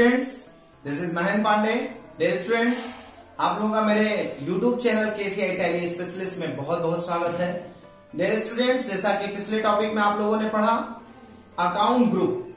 Students, this is Mahendra Pandey. Dear students, आप लोगों का मेरे YouTube channel KCI Tally specialist में बहुत बहुत स्वागत है। डियर स्टूडेंट्स, जैसा कि पिछले टॉपिक में आप लोगों ने पढ़ा अकाउंट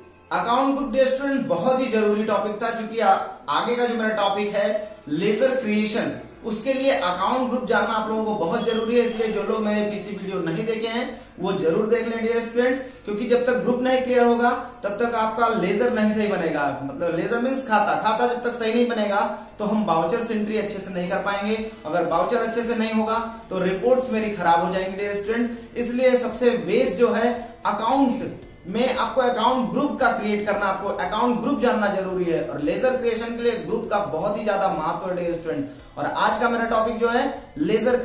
ग्रुप डियर स्टूडेंट बहुत ही जरूरी टॉपिक था, क्योंकि आगे का जो मेरा टॉपिक है लेजर क्रिएशन, उसके लिए अकाउंट ग्रुप जानना आप लोगों को बहुत जरूरी है। इसलिए जो लोग मेरे पिछली वीडियो नहीं देखे हैं वो जरूर देख लें डियर स्टूडेंट्स, क्योंकि जब तक ग्रुप नहीं क्लियर होगा तब तक आपका लेजर नहीं सही बनेगा। मतलब लेजर मीन्स खाता जब तक सही नहीं बनेगा तो हम बाउचर एंट्री अच्छे से नहीं कर पाएंगे। अगर बाउचर अच्छे से नहीं होगा तो रिपोर्ट्स मेरी खराब हो जाएंगी डियर स्टूडेंट्स। इसलिए सबसे बेस्ट जो है अकाउंट में आपको अकाउंट ग्रुप का क्रिएट करना, आपको अकाउंट ग्रुप जानना जरूरी है। और लेजर क्रिएशन के लिए ग्रुप का बहुत ही ज्यादा महत्व है डियर स्टूडेंट। और आज का मेरा टॉपिक जो है लेजर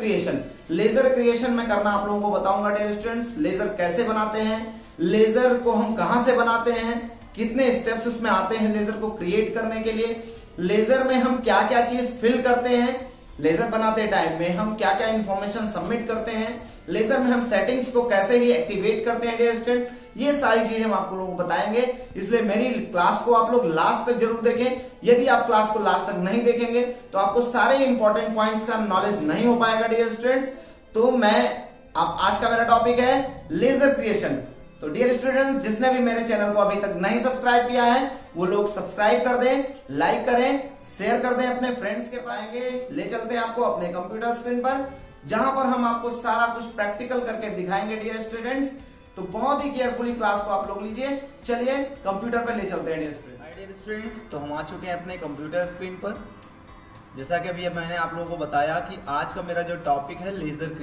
क्रिएशन में करना आप लोगों को बताऊंगा डियर स्टूडेंट्स। लेजर कैसे बनाते हैं, लेजर को हम कहां से बनाते हैं, कितने स्टेप्स उसमें आते हैं लेजर को क्रिएट करने के लिए, लेजर में हम क्या क्या चीज फिल करते हैं, लेजर बनाते टाइम में हम क्या क्या इंफॉर्मेशन सबमिट करते हैं, लेजर में हम सेटिंग्स को कैसे ही एक्टिवेट करते हैं डियर स्टूडेंट, ये सारी चीजें हम आप लोगों को बताएंगे। इसलिए मेरी क्लास को आप लोग लास्ट तक जरूर देखें। यदि आप क्लास को लास्ट तक नहीं देखेंगे तो आपको सारे इंपॉर्टेंट पॉइंट्स का नॉलेज नहीं हो पाएगा डियर स्टूडेंट्स। तो आज का मेरा टॉपिक है लेजर क्रिएशन। तो डियर स्टूडेंट्स, जिसने भी मेरे चैनल को अभी तक नहीं सब्सक्राइब किया है वो लोग सब्सक्राइब कर दें, लाइक करें, शेयर कर दें अपने फ्रेंड्स के पाएंगे। ले चलते हैं आपको अपने कंप्यूटर स्क्रीन पर, जहां पर हम आपको सारा कुछ प्रैक्टिकल करके दिखाएंगे डियर स्टूडेंट्स। तो बहुत ही केयरफुली क्लास को आप लोग लीजिए। चलिए कंप्यूटर पर ले चलते हैं डियर स्टूडेंट्स। तो हम आ चुके हैं अपने कंप्यूटर स्क्रीन पर। जैसा कि अभी मैंने आप लोगों को बताया कि आज का मेरा जो टॉपिक है लेजर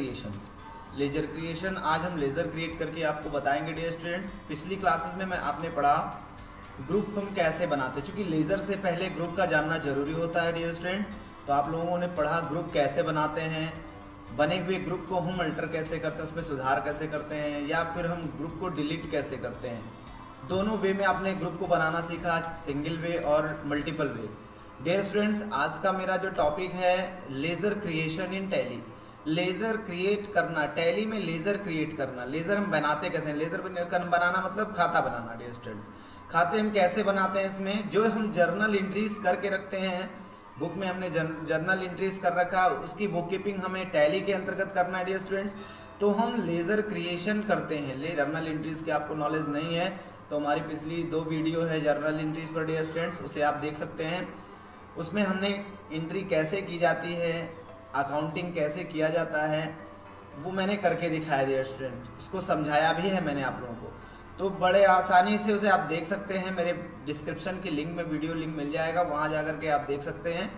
क्रिएशन। आज हम लेजर क्रिएट करके आपको बताएंगे डियर स्टूडेंट्स। पिछली क्लासेस में आपने पढ़ा ग्रुप हम कैसे बनाते हैं, क्योंकि लेजर से पहले ग्रुप का जानना जरूरी होता है डियर स्टूडेंट। तो आप लोगों ने पढ़ा ग्रुप कैसे बनाते हैं, बने हुए ग्रुप को हम अल्टर कैसे करते हैं, उसमें सुधार कैसे करते हैं, या फिर हम ग्रुप को डिलीट कैसे करते हैं। दोनों वे में आपने ग्रुप को बनाना सीखा, सिंगल वे और मल्टीपल वे। डियर स्टूडेंट्स, आज का मेरा जो टॉपिक है ledger creation in Tally. Ledger create करना, टैली में लेजर क्रिएट करना। लेजर हम बनाते कैसे हैं, लेजर बनाना मतलब खाता बनाना डियर स्टूडेंट्स। खाते हम कैसे बनाते हैं, इसमें जो हम जर्नल एंट्रीज करके रखते हैं, बुक में हमने जर्नल एंट्रीज कर रखा, उसकी बुक कीपिंग हमें टैली के अंतर्गत करना है डियर स्टूडेंट्स। तो हम लेजर क्रिएशन करते हैं। जर्नल एंट्रीज की आपको नॉलेज नहीं है तो हमारी पिछली 2 वीडियो है जर्नल एंट्रीज पर डियर स्टूडेंट्स, उसे आप देख सकते हैं। उसमें हमने एंट्री कैसे की जाती है, अकाउंटिंग कैसे किया जाता है, वो मैंने करके दिखाया डियर स्टूडेंट। उसको समझाया भी है मैंने आप लोगों को, तो बड़े आसानी से उसे आप देख सकते हैं। मेरे डिस्क्रिप्शन के लिंक में वीडियो लिंक मिल जाएगा, वहाँ जा करके आप देख सकते हैं।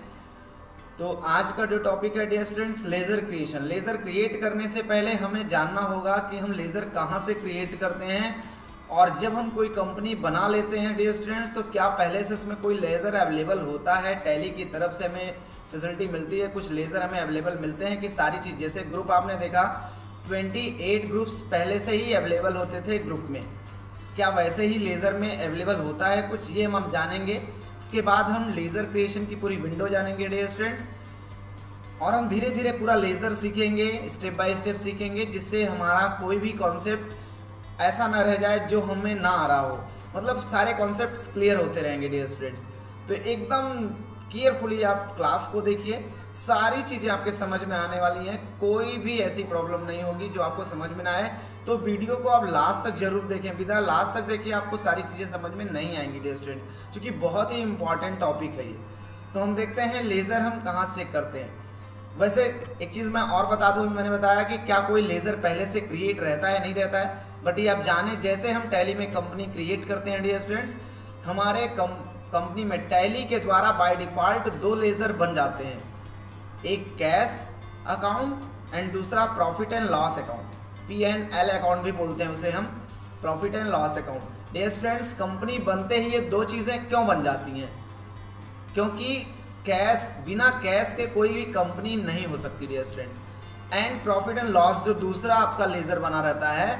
तो आज का जो टॉपिक है dear students ledger creation. Ledger create करने से पहले हमें जानना होगा कि हम लेजर कहाँ से क्रिएट करते हैं, और जब हम कोई कंपनी बना लेते हैं डियर स्टूडेंट्स तो क्या पहले से उसमें कोई लेजर अवेलेबल होता है। टैली की तरफ से हमें फैसिलिटी मिलती है, कुछ लेजर हमें अवेलेबल मिलते हैं कि सारी चीज़, जैसे ग्रुप आपने देखा 28 ग्रुप्स पहले से ही अवेलेबल होते थे ग्रुप में, क्या वैसे ही लेजर में अवेलेबल होता है कुछ, ये हम जानेंगे। उसके बाद हम लेजर क्रिएशन की पूरी विंडो जानेंगे डियर स्टूडेंट्स, और हम धीरे धीरे पूरा लेजर सीखेंगे, स्टेप बाय स्टेप सीखेंगे, जिससे हमारा कोई भी कॉन्सेप्ट ऐसा ना रह जाए जो हमें ना आ रहा हो। मतलब सारे कॉन्सेप्ट्स क्लियर होते रहेंगे डियर स्टूडेंट्स। तो एकदम केयरफुली आप क्लास को देखिए, सारी चीज़ें आपके समझ में आने वाली हैं, कोई भी ऐसी प्रॉब्लम नहीं होगी जो आपको समझ में ना आए। तो वीडियो को आप लास्ट तक जरूर देखें, बिना लास्ट तक देखिए आपको सारी चीज़ें समझ में नहीं आएंगी डियर स्टूडेंट्स, क्योंकि बहुत ही इंपॉर्टेंट टॉपिक है ये। तो हम देखते हैं लेजर हम कहाँ से चेक करते हैं। वैसे एक चीज़ मैं और बता दूँ, मैंने बताया कि क्या कोई लेजर पहले से क्रिएट रहता है नहीं रहता है, बट ये आप जाने जैसे हम टैली में कंपनी क्रिएट करते हैं डियर स्टूडेंट्स, हमारे कंपनी में टैली के द्वारा बाय डिफॉल्ट 2 लेजर बन जाते हैं, एक कैश अकाउंट एंड दूसरा profit and loss account, P&L account भी बोलते हैं उसे हम, profit and loss account. Dear students, company बनते ही ये 2 चीज़ें क्यों बन जाती हैं, क्योंकि बिना कैश के कोई भी कंपनी नहीं हो सकती dear students. And profit and loss जो दूसरा आपका लेजर बना रहता है,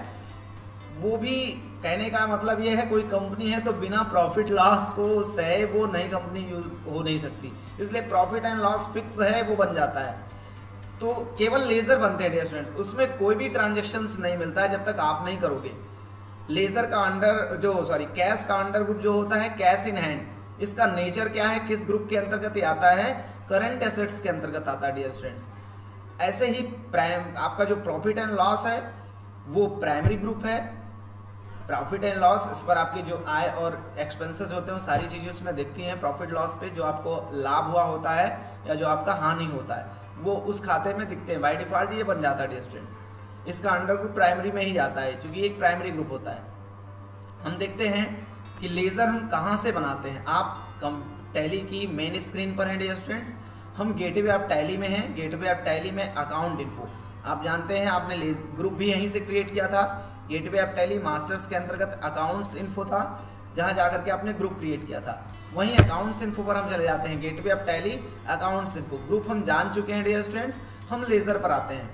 वो भी कहने का मतलब ये है कोई कंपनी है तो बिना प्रॉफिट लॉस को सहे वो नई कंपनी यूज हो नहीं सकती, इसलिए प्रॉफिट एंड लॉस फिक्स है, वो बन जाता है। तो केवल लेजर बनते हैं डियर स्टूडेंट्स, उसमें कोई भी ट्रांजेक्शन्स नहीं मिलता है जब तक आप नहीं करोगे। लेजर का कैश का अंडर ग्रुप जो होता है कैश इन हैंड, इसका नेचर क्या है, किस ग्रुप के अंतर्गत ये आता है, करंट एसेट्स के अंतर्गत आता है डियर स्टूडेंट्स। ऐसे ही आपका जो प्रॉफिट एंड लॉस है वो प्राइमरी ग्रुप है। प्रॉफिट एंड लॉस, इस पर आपके जो आय और एक्सपेंसेस होते हैं वो सारी चीजें उसमें दिखती हैं। प्रॉफिट लॉस पे जो आपको लाभ हुआ होता है या जो आपका हानि होता है वो उस खाते में दिखते हैं। बाय डिफॉल्ट ये बन जाता है डियर स्टूडेंट्स। इसका अंडर ग्रुप प्राइमरी में ही जाता है क्योंकि एक प्राइमरी ग्रुप होता है। हम देखते हैं कि लेजर हम कहाँ से बनाते हैं। आप टैली की मेन स्क्रीन पर हैं डियर स्टूडेंट्स। हम गेटवे ऑफ टैली में हैं। गेटवे ऑफ टैली में अकाउंट इन्फो, आप जानते हैं आपने ग्रुप भी यहीं से क्रिएट किया था। गेटवे ऑफ टैली मास्टर्स के अंतर्गत अकाउंट्स इन्फो था, जहां जाकर के आपने ग्रुप क्रिएट किया था। वहीं अकाउंट्स इन्फो पर हम चले जाते हैं। Gateway of Tally accounts info group हम जान चुके हैं डियर स्टूडेंट्स। हम लेजर पर आते हैं।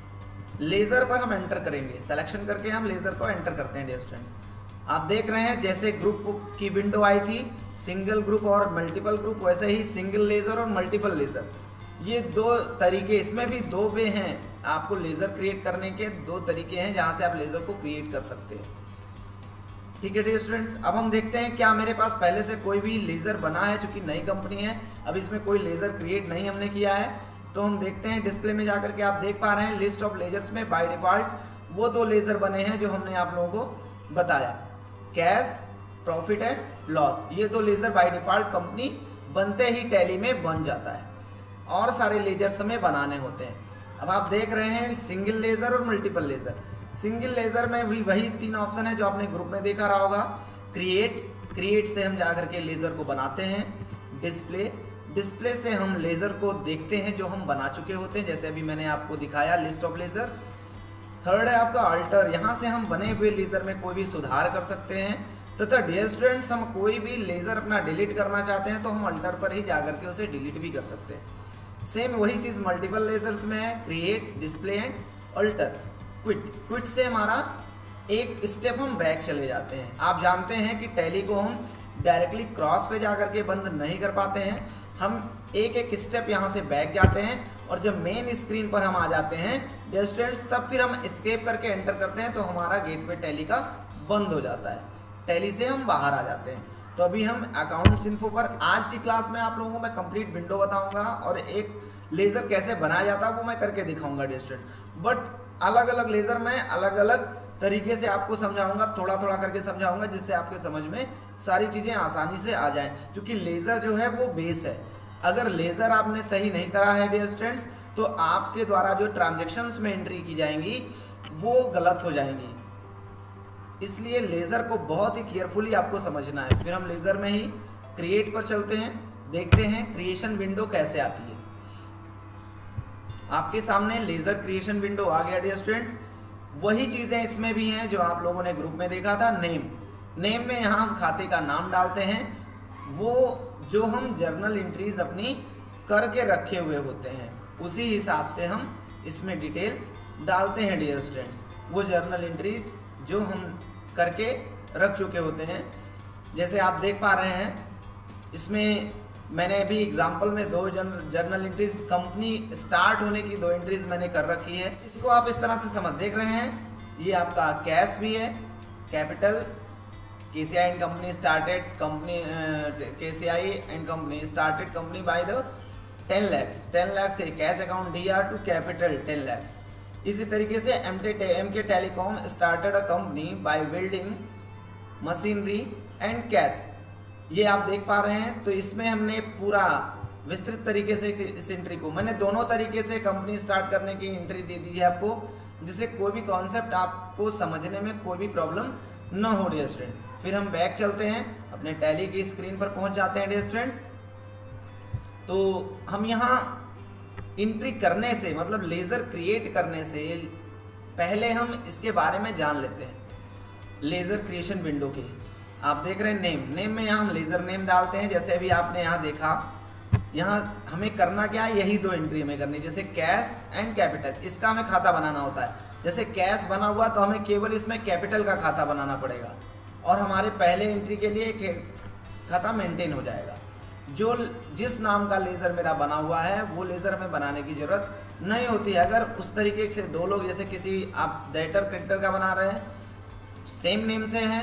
लेजर पर हम एंटर करेंगे, सिलेक्शन करके हम लेजर को एंटर करते हैं डियर स्टूडेंट्स। आप देख रहे हैं जैसे ग्रुप की विंडो आई थी, सिंगल ग्रुप और मल्टीपल ग्रुप, वैसे ही सिंगल लेजर और मल्टीपल लेजर, ये दो तरीके, इसमें भी दो वे हैं। आपको लेजर क्रिएट करने के दो तरीके हैं जहां से आप लेजर को क्रिएट कर सकते हैं। ठीक है डियर स्टूडेंट्स, अब हम देखते हैं क्या मेरे पास पहले से कोई भी लेजर बना है। चूंकि नई कंपनी है, अब इसमें कोई लेजर क्रिएट नहीं हमने किया है, तो हम देखते हैं डिस्प्ले में जाकर के। आप देख पा रहे हैं लिस्ट ऑफ लेजर्स में बाय डिफॉल्ट वो दो लेजर बने हैं जो हमने आप लोगों को बताया, कैश, प्रॉफिट एंड लॉस। ये दो लेजर बाय डिफॉल्ट कंपनी बनते ही टैली में बन जाता है, और सारे लेजर्स हमें बनाने होते हैं। अब आप देख रहे हैं सिंगल लेजर और मल्टीपल लेजर। सिंगल लेजर में भी वही तीन ऑप्शन है जो आपने ग्रुप में देखा रहा होगा। क्रिएट से हम जाकर के लेजर को बनाते हैं। डिस्प्ले से हम लेजर को देखते हैं जो हम बना चुके होते हैं, जैसे अभी मैंने आपको दिखाया लिस्ट ऑफ लेजर। थर्ड है आपका अल्टर, यहाँ से हम बने हुए लेजर में कोई भी सुधार कर सकते हैं। तथा डियर स्टूडेंट्स, हम कोई भी लेजर अपना डिलीट करना चाहते हैं तो हम अल्टर पर ही जाकर के उसे डिलीट भी कर सकते हैं। सेम वही चीज मल्टीपल लेजर्स में है, create, display and alter. Quit से हमारा एक स्टेप हम बैक चले जाते हैं। आप जानते हैं कि टैली को हम डायरेक्टली क्रॉस पे जाकर के बंद नहीं कर पाते हैं, हम एक एक स्टेप यहाँ से बैक जाते हैं, और जब मेन स्क्रीन पर हम आ जाते हैं डियर स्टूडेंट्स, तब फिर हम एस्केप करके एंटर करते हैं तो हमारा गेटवे टैली का बंद हो जाता है, टैली से हम बाहर आ जाते हैं। तो अभी हम अकाउंट्स इन्फो पर आज की क्लास में आप लोगों को मैं कंप्लीट विंडो बताऊंगा और एक लेजर कैसे बनाया जाता है वो मैं करके दिखाऊंगा डियर स्टूडेंट। बट अलग अलग लेजर में अलग अलग तरीके से आपको समझाऊंगा, थोड़ा थोड़ा करके समझाऊंगा, जिससे आपके समझ में सारी चीजें आसानी से आ जाएं। क्योंकि लेजर जो है वो बेस है। अगर लेजर आपने सही नहीं करा है डियर स्टूडेंट्स, तो आपके द्वारा जो ट्रांजैक्शंस में एंट्री की जाएंगी वो गलत हो जाएंगी। इसलिए लेजर को बहुत ही केयरफुली आपको समझना है। फिर हम लेजर में ही क्रिएट पर चलते हैं, देखते हैं क्रिएशन विंडो कैसे आती है। आपके सामने लेजर क्रिएशन विंडो आ गया डियर स्टूडेंट्स। वही चीजें इसमें भी हैं जो आप लोगों ने ग्रुप में देखा था। नेम में यहाँ हम खाते का नाम डालते हैं, वो जो हम जर्नल एंट्रीज अपनी करके रखे हुए होते हैं उसी हिसाब से हम इसमें डिटेल डालते हैं डियर स्टूडेंट्स। वो जर्नल एंट्रीज जो हम करके रख चुके होते हैं, जैसे आप देख पा रहे हैं इसमें मैंने अभी एग्जांपल में दो जर्नल एंट्रीज, कंपनी स्टार्ट होने की दो एंट्रीज मैंने कर रखी है। इसको आप इस तरह से समझ देख रहे हैं, ये आपका कैश भी है, capital, KCI and company started company, KCI and company started company by the 10 lakh से cash account DR to capital 10 lakh. इसी तरीके से MK telecom started a company by building machinery and cash, ये आप देख पा रहे हैं। तो इसमें हमने पूरा विस्तृत तरीके से इस एंट्री को, मैंने दोनों तरीके से कंपनी स्टार्ट करने की एंट्री दे दी है आपको, जिससे कोई भी कॉन्सेप्ट आपको समझने में कोई भी प्रॉब्लम न हो डियर स्टूडेंट। फिर हम बैक चलते हैं, अपने टैली की स्क्रीन पर पहुंच जाते हैं डियर स्टूडेंट्स। तो हम यहाँ एंट्री करने से, मतलब लेजर क्रिएट करने से पहले हम इसके बारे में जान लेते हैं। लेजर क्रिएशन विंडो के आप देख रहे हैं नेम में यहाँ हम लेजर नेम डालते हैं। जैसे अभी आपने यहाँ देखा, यहाँ हमें करना क्या है, यही दो एंट्री हमें करनी, जैसे कैश एंड कैपिटल, इसका हमें खाता बनाना होता है। जैसे कैश बना हुआ तो हमें केवल इसमें कैपिटल का खाता बनाना पड़ेगा और हमारे पहले एंट्री के लिए खाता मेंटेन हो जाएगा। जो जिस नाम का लेजर मेरा बना हुआ है वो लेजर हमें बनाने की जरूरत नहीं होती है। अगर उस तरीके से दो लोग, जैसे किसी आप डेटर क्रेडिटर का बना रहे हैं, सेम नेम से हैं,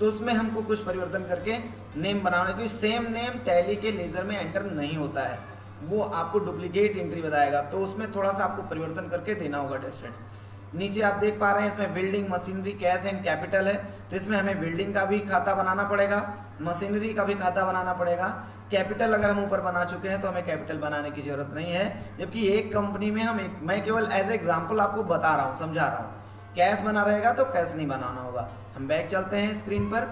तो उसमें हमको कुछ परिवर्तन करके नेम बनाना, क्योंकि सेम नेम टैली के लेजर में एंटर नहीं होता है, वो आपको डुप्लीकेट एंट्री बताएगा, तो उसमें थोड़ा सा आपको परिवर्तन करके देना होगा डियर स्टूडेंट्स। नीचे आप देख पा रहे हैं इसमें building, machinery, cash and capital है, तो इसमें हमें बिल्डिंग का भी खाता बनाना पड़ेगा, मशीनरी का भी खाता बनाना पड़ेगा। कैपिटल अगर हम ऊपर बना चुके हैं तो हमें कैपिटल बनाने की जरूरत नहीं है, जबकि एक कंपनी में मैं केवल एज एग्जाम्पल आपको बता रहा हूँ, समझा रहा हूँ। कैश बना रहेगा तो कैश नहीं बनाना होगा। हम बैक चलते हैं स्क्रीन पर,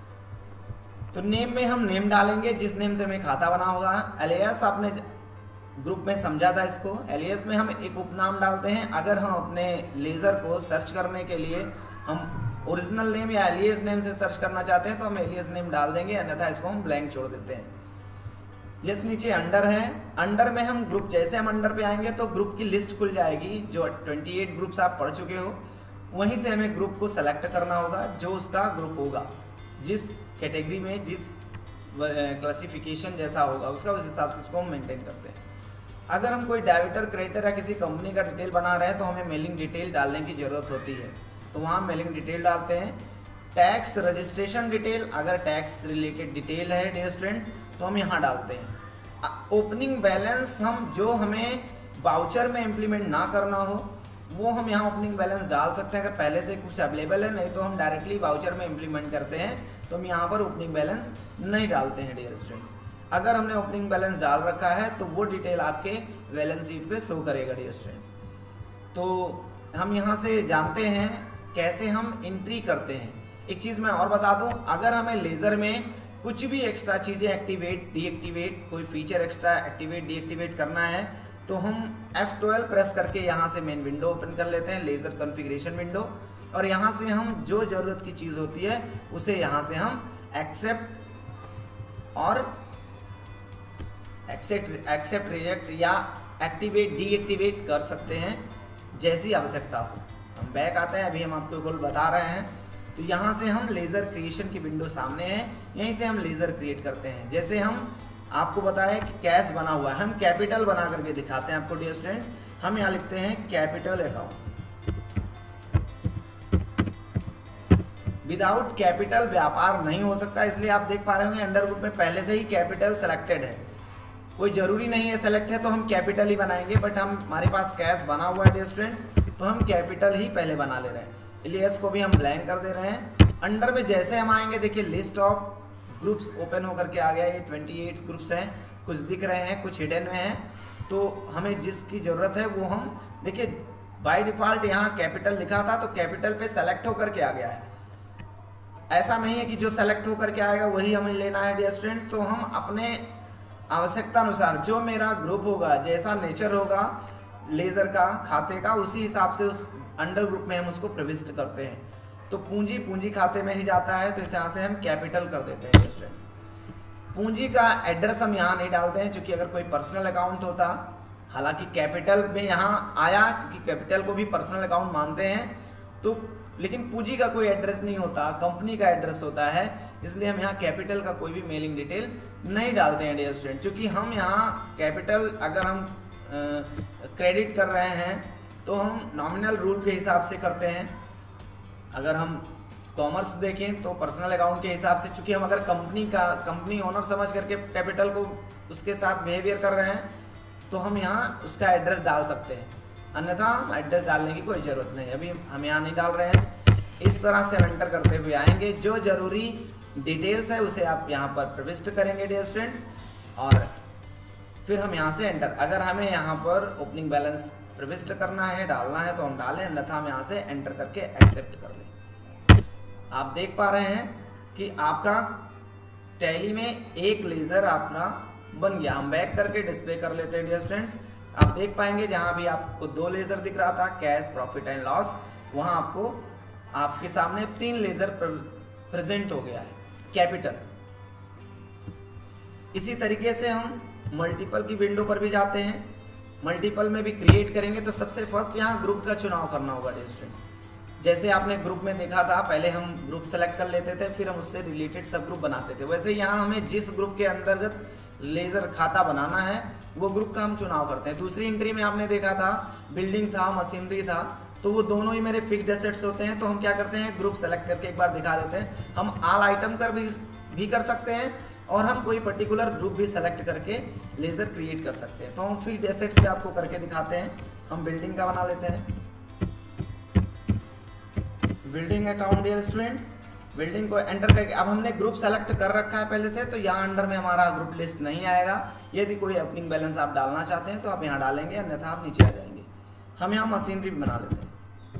तो नेम में हम नेम डालेंगे जिस नेम से हमें खाता बना होगा। एलियास आपने ग्रुप में समझा था इसको, एलियास में हम एक उपनाम डालते हैं। अगर हम अपने लेजर को सर्च करने के लिए हम ओरिजिनल नेम या एलियास नेम से सर्च करना चाहते हैं तो हम एलियास नेम डाल देंगे, अन्यथा इसको हम ब्लैंक छोड़ देते हैं। जिस नीचे अंडर है, अंडर में हम ग्रुप, जैसे हम अंडर पे आएंगे तो ग्रुप की लिस्ट खुल जाएगी, जो 28 ग्रुप्स आप पढ़ चुके हो, वहीं से हमें ग्रुप को सेलेक्ट करना होगा जो उसका ग्रुप होगा, जिस कैटेगरी में जिस क्लासिफिकेशन जैसा होगा उसका, उस हिसाब से उसको हम मेंटेन करते हैं। अगर हम कोई डेबिटर, क्रेडिटर या किसी कंपनी का डिटेल बना रहे हैं तो हमें मेलिंग डिटेल डालने की ज़रूरत होती है, तो वहाँ मेलिंग डिटेल डालते हैं। टैक्स रजिस्ट्रेशन डिटेल, अगर टैक्स रिलेटेड डिटेल है डियर स्टूडेंट्स तो हम यहाँ डालते हैं। ओपनिंग बैलेंस, हम जो हमें वाउचर में इम्प्लीमेंट ना करना हो वो हम यहाँ ओपनिंग बैलेंस डाल सकते हैं, अगर पहले से कुछ अवेलेबल है, नहीं तो हम डायरेक्टली वाउचर में इम्प्लीमेंट करते हैं, तो हम यहाँ पर ओपनिंग बैलेंस नहीं डालते हैं डियर स्टूडेंट्स। अगर हमने ओपनिंग बैलेंस डाल रखा है तो वो डिटेल आपके बैलेंस शीट पे शो करेगा डियर स्टूडेंट्स। तो हम यहाँ से जानते हैं कैसे हम एंट्री करते हैं। एक चीज़ मैं और बता दूँ, अगर हमें लेज़र में कुछ भी एक्स्ट्रा चीज़ें एक्टिवेट, डीएक्टिवेट, कोई फीचर एक्स्ट्रा एक्टिवेट, डीएक्टिवेट करना है तो हम F12 प्रेस करके यहाँ से मेन विंडो ओपन कर लेते हैं, लेज़र कॉन्फ़िगरेशन विंडो, और यहाँ से हम जो ज़रूरत की चीज़ होती है उसे यहाँ से हम एक्सेप्ट और एक्सेप्ट रिजेक्ट या एक्टिवेट, डीएक्टिवेट कर सकते हैं जैसी आवश्यकता हो। हम बैक आते हैं, अभी हम आपको गोल बता रहे हैं, तो यहाँ से हम लेज़र क्रिएशन की विंडो सामने है, यहीं से हम लेज़र क्रिएट करते हैं। जैसे हम आपको बताया कि कैश बना हुआ है, हम कैपिटल बना करके दिखाते हैं आपको डियर स्टूडेंट्स। हम यहाँ लिखते हैं कैपिटल अकाउंट। विदाउट कैपिटल व्यापार नहीं हो सकता, इसलिए आप देख पा रहे होंगे अंडर ग्रुप में पहले से ही कैपिटल सेलेक्टेड है। कोई जरूरी नहीं है सेलेक्ट है तो हम कैपिटल ही बनाएंगे, बट हमारे पास कैश बना हुआ है डियर स्टूडेंट्स, तो हम कैपिटल ही पहले बना ले रहे हैं। एलियास को भी हम ब्लैंक कर दे रहे हैं। अंडर में जैसे हम आएंगे, देखिए लिस्ट ऑफ ग्रुप्स ओपन होकर के आ गया, ये 28 ग्रुप्स हैं, कुछ दिख रहे हैं, कुछ हिडन में हैं, तो हमें जिसकी ज़रूरत है वो हम, देखिए बाय डिफ़ॉल्ट यहाँ कैपिटल लिखा था तो कैपिटल पे सेलेक्ट होकर के आ गया है। ऐसा नहीं है कि जो सेलेक्ट होकर के आएगा वही हमें लेना है डियर स्टूडेंट्स, तो हम अपने आवश्यकता अनुसार जो मेरा ग्रुप होगा, जैसा नेचर होगा लेज़र का, खाते का, उसी हिसाब से उस अंडर ग्रुप में हम उसको प्रविष्ट करते हैं। तो पूंजी खाते में ही जाता है, तो इस यहाँ से हम कैपिटल कर देते हैं डियर स्टूडेंट्स। पूंजी का एड्रेस हम यहाँ नहीं डालते हैं, क्योंकि अगर कोई पर्सनल अकाउंट होता, हालांकि कैपिटल में यहाँ आया क्योंकि कैपिटल को भी पर्सनल अकाउंट मानते हैं, तो लेकिन पूंजी का कोई एड्रेस नहीं होता, कंपनी का एड्रेस होता है, इसलिए हम यहाँ कैपिटल का कोई भी मेलिंग डिटेल नहीं डालते हैं डियर स्टूडेंट। क्योंकि हम यहाँ कैपिटल अगर हम क्रेडिट कर रहे हैं तो हम नॉमिनल रूल के हिसाब से करते हैं। अगर हम कॉमर्स देखें तो पर्सनल अकाउंट के हिसाब से, चूंकि हम अगर कंपनी ओनर समझ करके कैपिटल को उसके साथ बिहेवियर कर रहे हैं तो हम यहाँ उसका एड्रेस डाल सकते हैं, अन्यथा हम एड्रेस डालने की कोई ज़रूरत नहीं। अभी हम यहाँ नहीं डाल रहे हैं। इस तरह से हम एंटर करते हुए आएंगे, जो ज़रूरी डिटेल्स है उसे आप यहाँ पर प्रविष्ट करेंगे डियर स्टूडेंट्स, और फिर हम यहाँ से एंटर, अगर हमें यहाँ पर ओपनिंग बैलेंस प्रविष्ट करना है, डालना है तो हम डालें, अन्यथा हम यहाँ से एंटर करके एक्सेप्ट कर लें। आप देख पा रहे हैं कि आपका टैली में एक लेज़र अपना बन गया। हम बैक करके डिस्प्ले कर लेते हैं डियर स्टूडेंट्स। आप देख पाएंगे जहाँ भी आपको 2 लेज़र दिख रहा था, कैश, प्रॉफिट एंड लॉस, वहाँ आपको आपके सामने 3 लेज़र प्रेजेंट हो गया है, कैपिटल। इसी तरीके से हम मल्टीपल की विंडो पर भी जाते हैं। मल्टीपल में भी क्रिएट करेंगे तो सबसे फर्स्ट यहाँ ग्रुप का चुनाव करना होगा डियर स्टूडेंट्स। जैसे आपने ग्रुप में देखा था, पहले हम ग्रुप सेलेक्ट कर लेते थे, फिर हम उससे रिलेटेड सब ग्रुप बनाते थे। वैसे यहाँ हमें जिस ग्रुप के अंतर्गत लेज़र खाता बनाना है वो ग्रुप का हम चुनाव करते हैं। दूसरी एंट्री में आपने देखा था बिल्डिंग था, मशीनरी था, तो वो दोनों ही मेरे फिक्स्ड एसेट्स होते हैं। तो हम क्या करते हैं, ग्रुप सेलेक्ट करके एक बार दिखा देते हैं। हम ऑल आइटम कर भी कर सकते हैं और हम कोई पर्टिकुलर ग्रुप भी सेलेक्ट करके लेजर क्रिएट कर सकते हैं। तो हम फिक्स्ड एसेट्स पे आपको करके दिखाते हैं। हम बिल्डिंग का बना लेते हैं, building account dear student. Building को एंटर करके अब हमने ग्रुप सेलेक्ट कर रखा है पहले से, तो यहाँ अंडर में हमारा ग्रुप लिस्ट नहीं आएगा। यदि कोई ओपनिंग बैलेंस आप डालना चाहते हैं तो आप यहाँ डालेंगे, अन्यथा आप नीचे आ जाएंगे। हम यहाँ मशीनरी बना लेते हैं,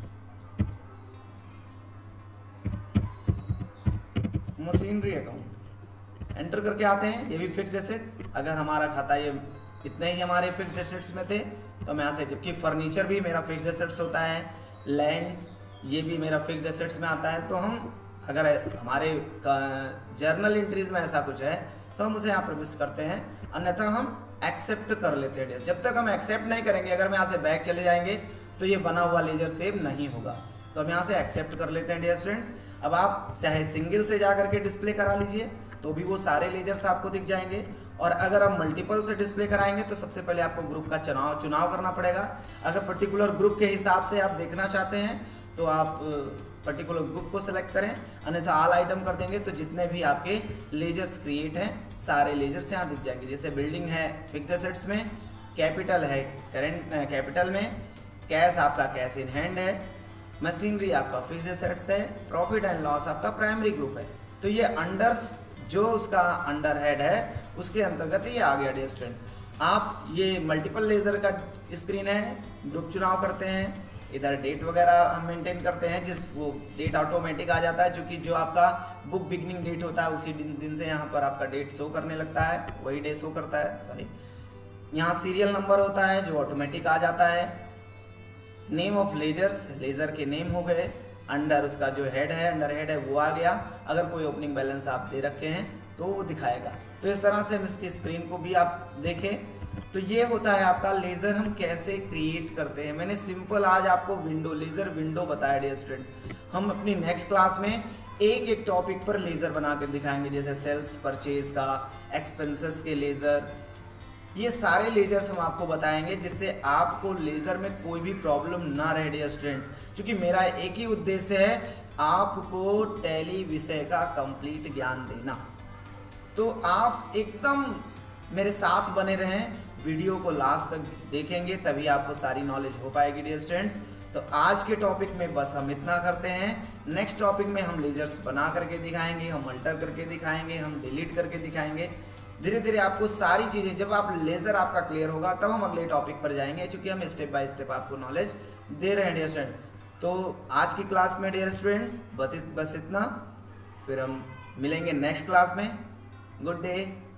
मशीनरी अकाउंट एंटर करके आते हैं। ये भी फिक्स्ड एसेट्स, अगर हमारा खाता ये इतने ही हमारे फिक्स्ड एसेट्स में थे तो मैं यहाँ से, जबकि फर्नीचर भी मेरा फिक्स्ड एसेट्स होता है, लैंड्स ये भी मेरा फिक्स्ड एसेट्स में आता है। तो हम अगर हमारे जर्नल एंट्रीज में ऐसा कुछ है तो हम उसे यहाँ प्रविष्ट करते हैं, अन्यथा हम एक्सेप्ट कर लेते हैं। जब तक हम एक्सेप्ट नहीं करेंगे, अगर हम यहाँ से बैक चले जाएंगे तो ये बना हुआ लेजर सेव नहीं होगा। तो हम यहाँ से एक्सेप्ट कर लेते हैं डियर स्टूडेंट्स। अब आप चाहे सिंगल से जा करके डिस्प्ले करा लीजिए तो भी वो सारे लेजर्स आपको दिख जाएंगे, और अगर आप मल्टीपल से डिस्प्ले कराएंगे तो सबसे पहले आपको ग्रुप का चुनाव करना पड़ेगा। अगर पर्टिकुलर ग्रुप के हिसाब से आप देखना चाहते हैं तो आप पर्टिकुलर ग्रुप को सिलेक्ट करें, अन्यथा ऑल आइटम कर देंगे तो जितने भी आपके लेजर्स क्रिएट हैं सारे लेजर्स यहाँ दिख जाएंगे। जैसे बिल्डिंग है फिक्स्ड एसेट्स में, कैपिटल है करेंट कैपिटल में, कैश आपका कैश इन हैंड है, मशीनरी आपका फिक्स्ड एसेट्स है, प्रॉफिट एंड लॉस आपका प्राइमरी ग्रुप है। तो ये अंडर्स जो उसका अंडर हेड है उसके अंतर्गत ये आ गया डियर स्टूडेंट्स। आप ये मल्टीपल लेजर का स्क्रीन है, ग्रुप चुनाव करते हैं, इधर डेट वगैरह हम मेंटेन करते हैं, जिस वो डेट ऑटोमेटिक आ जाता है, क्योंकि जो आपका बुक बिगनिंग डेट होता है उसी दिन से यहाँ पर आपका डेट शो करने लगता है, वही डे शो करता है, सॉरी। यहाँ सीरियल नंबर होता है जो ऑटोमेटिक आ जाता है। नेम ऑफ लेजर्स, लेजर के नेम हो गए, अंडर उसका जो हेड है, अंडर हेड है वो आ गया। अगर कोई ओपनिंग बैलेंस आप दे रखे हैं तो वो दिखाएगा। तो इस तरह से हम इसकी स्क्रीन को भी आप देखें। तो ये होता है आपका लेजर हम कैसे क्रिएट करते हैं। मैंने सिंपल आज आपको लेजर विंडो बताया डियर स्टूडेंट्स। हम अपनी नेक्स्ट क्लास में एक एक टॉपिक पर लेजर बना कर दिखाएंगे, जैसे सेल्स परचेज का, एक्सपेंसेस के लेजर, ये सारे लेजर्स हम आपको बताएंगे, जिससे आपको लेजर में कोई भी प्रॉब्लम ना रहे डियर स्टूडेंट्स। क्योंकि मेरा एक ही उद्देश्य है आपको टैली विषय का कंप्लीट ज्ञान देना। तो आप एकदम मेरे साथ बने रहें, वीडियो को लास्ट तक देखेंगे तभी आपको सारी नॉलेज हो पाएगी डियर स्टूडेंट्स। तो आज के टॉपिक में बस हम इतना करते हैं। नेक्स्ट टॉपिक में हम लेजर्स बना करके दिखाएंगे, हम अल्टर करके दिखाएंगे, हम डिलीट करके दिखाएंगे। धीरे धीरे आपको सारी चीज़ें, जब आप लेजर आपका क्लियर होगा तब हम अगले टॉपिक पर जाएंगे, क्योंकि हम स्टेप बाय स्टेप आपको नॉलेज दे रहे हैं डियर स्टूडेंट। तो आज की क्लास में डियर स्टूडेंट्स बस इतना, फिर हम मिलेंगे नेक्स्ट क्लास में। Good day.